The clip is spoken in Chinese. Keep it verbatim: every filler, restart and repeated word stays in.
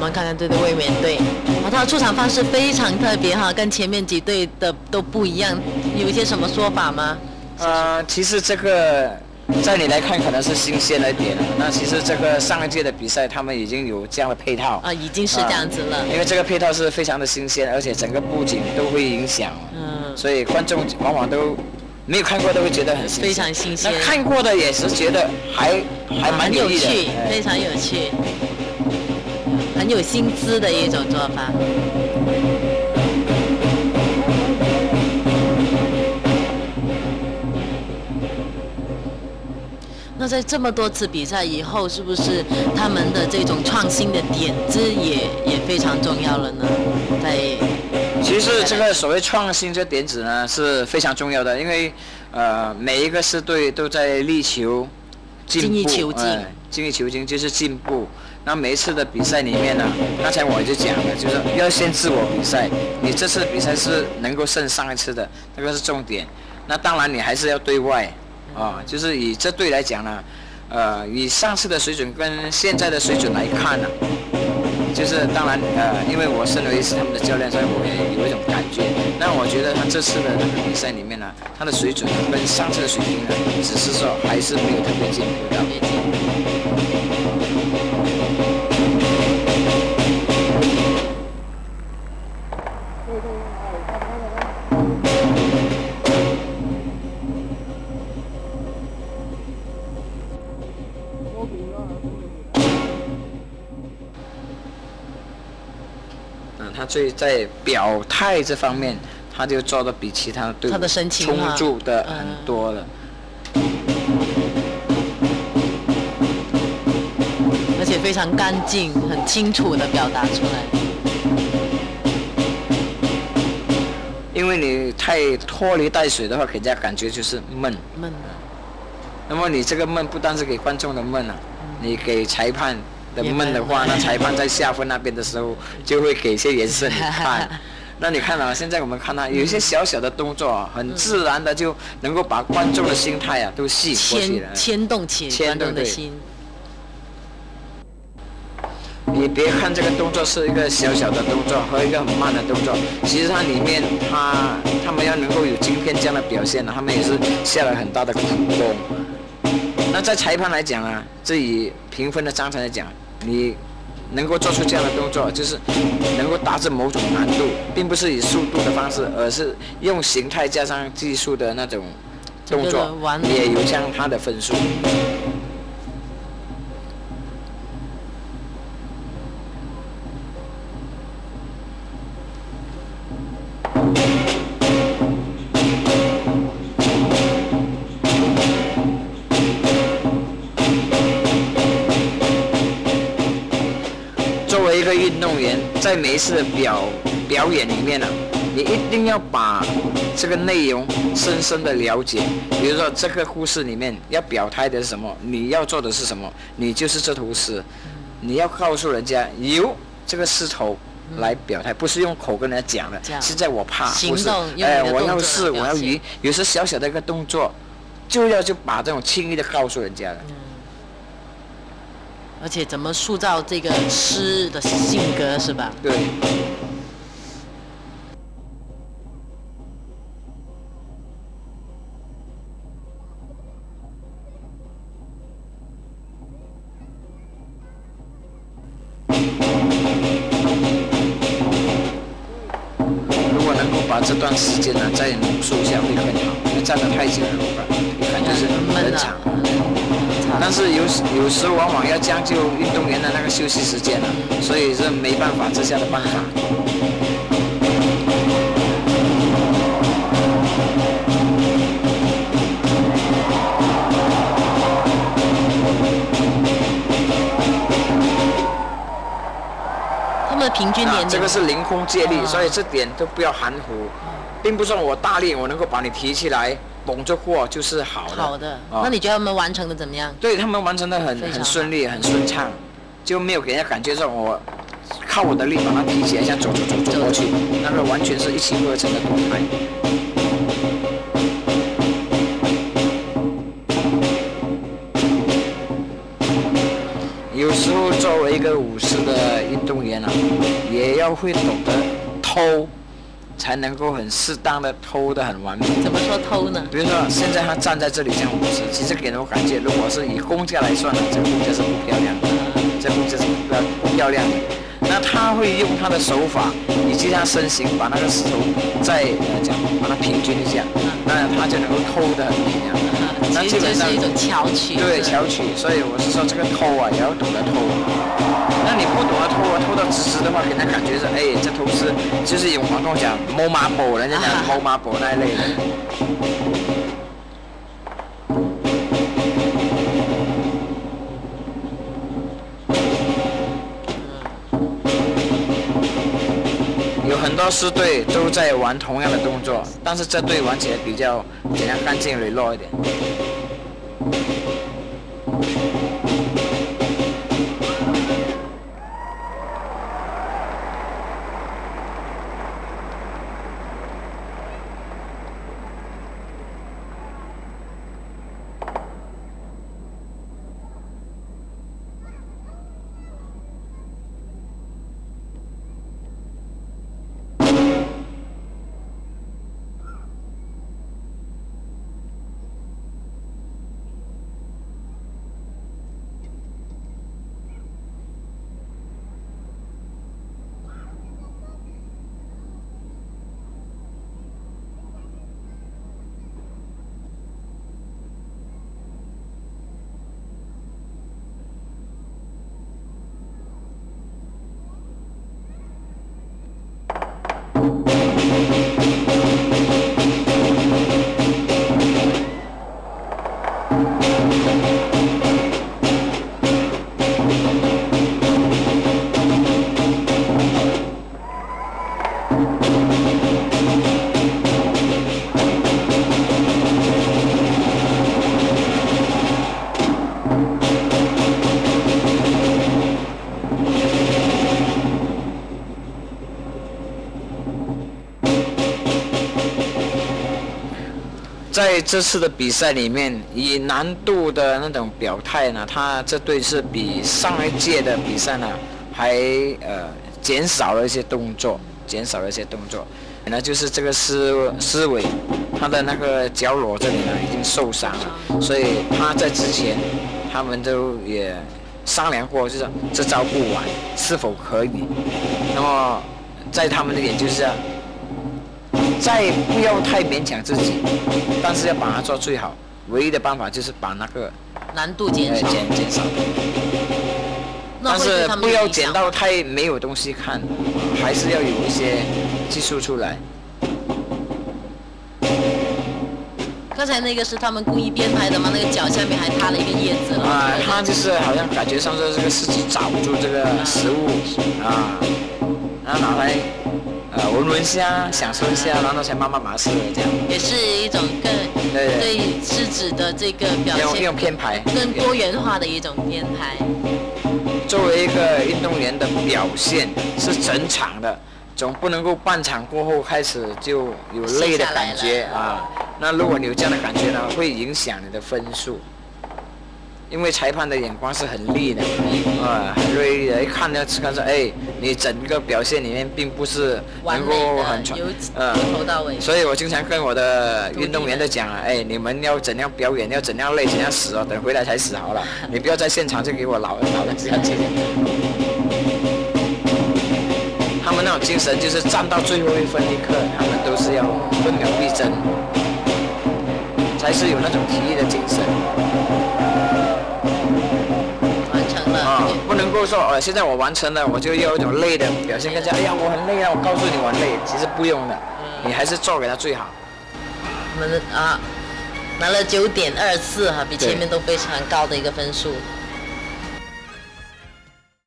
们看看这队卫冕队，啊，他的出场方式非常特别哈，跟前面几队的都不一样，有一些什么说法吗？ 呃，其实这个在你来看可能是新鲜了一点了，那其实这个上一届的比赛他们已经有这样的配套啊，已经是这样子了、 呃，因为这个配套是非常的新鲜，而且整个布景都会影响，嗯，所以观众往往都没有看过都会觉得很新鲜， 非常新鲜。 那看过的也是觉得还还蛮有趣的，非常有趣，很有心思的一种做法。那在这么多次比赛以后，是不是他们的这种创新的点子也也非常重要了呢？在其实这个所谓创新这点子呢是非常重要的，因为呃每一个狮队都在力求进步， 精益求精， 呃、精益求精就是进步。那每一次的比赛里面呢，刚才我就讲了，就是要先自我比赛，你这次比赛是能够胜上一次的，那个是重点。那当然你还是要对外。啊，就是以这队来讲呢，呃，以上次的水准跟现在的水准来看呢、啊，就是当然呃，因为我身为是他们的教练，所以我也有一种感觉。那我觉得他这次的那个比赛里面呢，他的水准跟上次的水平呢，只是说还是没有特别进步的。他最在表态这方面，他就做的比其他队伍充足的很多了。 而且非常干净，很清楚的表达出来。 因为你太拖泥带水的话，给人家感觉就是闷。 闷。 那么你这个闷不单是给观众的闷啊，你给裁判的闷的话，那裁判在下分那边的时候就会给一些颜色你看。那你看啊，现在我们看到有一些小小的动作啊，很自然的就能够把观众的心态啊都吸引过去了， 牵动起观众的心。 你别看这个动作是一个小小的动作和一个很慢的动作，其实它里面他他们要能够有今天这样的表现呢，他们也是下了很大的苦功。那在裁判来讲啊，这以评分的章程来讲，你能够做出这样的动作，就是能够达至某种难度，并不是以速度的方式，而是用形态加上技术的那种动作，也有这样它的分数。运动员在每一次的表表演里面呢、啊，你一定要把这个内容深深的了解。比如说这个故事里面要表态的是什么，你要做的是什么，你就是这头狮，你要告诉人家由这个狮头来表态，不是用口跟人家讲的。现在我怕，不是，哎，我要是我要鱼，有时小小的一个动作，就要就把这种轻易的告诉人家了。嗯， 而且怎么塑造这个狮的性格是吧？ 对。如果能够把这段时间呢再浓缩一下会更好，因为站得太久了，感觉是很长。但是有有时往往要将就运动员的那个休息时间了、啊，所以是没办法之下的办法。 他们的平均年龄、 啊，这个是凌空借力、啊，所以这点都不要含糊，并不是我大力我能够把你提起来。捧着过就是好的。 好的、哦，那你觉得他们完成的怎么样？ 对他们完成的很很顺利，很顺畅，就没有给人家感觉说我靠我的力把它提起来，像走走走走过去，那个完全是一气呵成的动态。有时候作为一个武士的运动员要会懂得偷，才能够很适当的偷的很完美。 怎么说偷呢？ 比如说现在他站在这里这样舞姿，其实给人我感觉，如果是以公家来算呢，这个公家是不漂亮的，这个公家是不漂不漂亮的。那他会用他的手法以及他身形，把那个石头再呃讲把它平均一下，那他就能够偷得很漂亮。那其实这是一种巧取。 对，巧取。所以我是说这个偷啊，也要懂得偷。那你不懂得偷啊，偷到直直的话，给人家感觉是哎，这偷是就是用广东话讲摸马宝，人家讲摸马宝那一类的。有很多狮队都在玩同样的动作，但是这队玩起来比较简单、干净、磊落一点。在这次的比赛里面，以难度的那种表态呢，他这队是比上一届的比赛呢还呃减少了一些动作，减少了一些动作。那就是这个思思维，他的那个脚踝这里呢已经受伤了，所以他在之前他们都也商量过，就是这招不玩是否可以。那么在他们的研究下，再不要太勉强自己，但是要把它做最好。唯一的办法就是把那个难度减少， 减减少。但是不要减到太没有东西看，还是要有一些技术出来。 刚才那个是他们故意编排的吗？那个脚下面还塌了一个叶子了。 啊，他就是好像感觉上说这个狮子找住这个食物啊，然后拿来。呃，闻闻下，享受一下，然后才慢慢把它吃了，这样。 也是一种更对对狮子的这个表现， 用编排， 更多元化的一种编排。 作为一个运动员的表现是整场的，总不能够半场过后开始就有累的感觉啊。那如果你有这样的感觉呢，会影响你的分数。因为裁判的眼光是很利的，啊、呃，很锐利的，一看呢，看说，哎，你整个表现里面并不是能够很传， 呃，头到尾。 所以我经常跟我的运动员在讲啊，哎，你们要怎样表演，要怎样累，怎样死哦，等回来才死好了，你不要在现场就给我老老的这样子。他们那种精神就是站到最后一分一刻，他们都是要分秒必争，才是有那种体育的精神。不能够说，呃，现在我完成了，我就要有一种累的表现，跟人家，哎呀，我很累啊，我告诉你我很累，其实不用的，你还是做给他最好。 我们啊，拿了九点二四哈，比前面都非常高的一个分数。